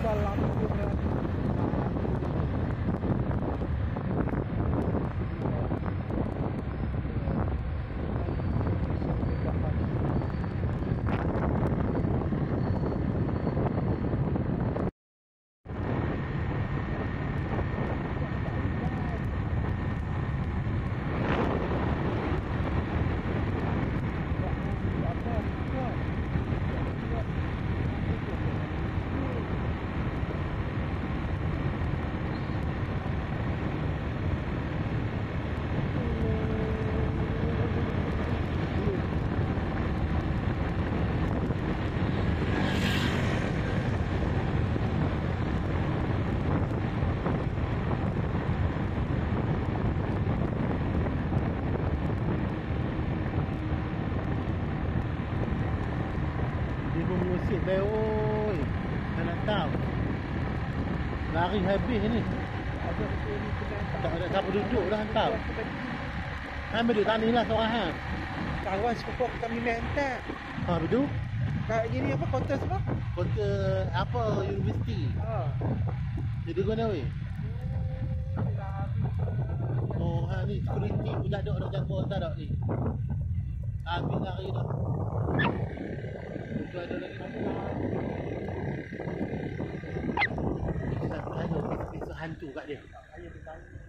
lampu dia. Dia pun mengusik baik. Oi, tak nak tahu. Lari habis ni. Ada ni Tak ada siapa duduk dah hantar. Han duduk tak ni lah seorang han. kawan sepupu kami mentak. Ha betul? Kat gini apa kontes apa? Kota apa universiti. Ha. Jadi guna weh. Oh, ha ni security budak dok nak jaga tak dak ni. Habis lari dah. Bukan ada lagi apa. Kita ada hantu kat dia. Ayah bertanya.